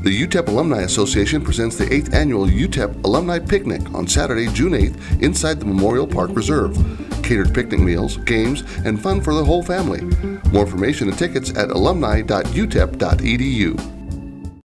The UTEP Alumni Association presents the 8th Annual UTEP Alumni Picnic on Saturday, June 8th inside the Memorial Park Reserve. Catered picnic meals, games, and fun for the whole family. More information and tickets at alumni.utep.edu.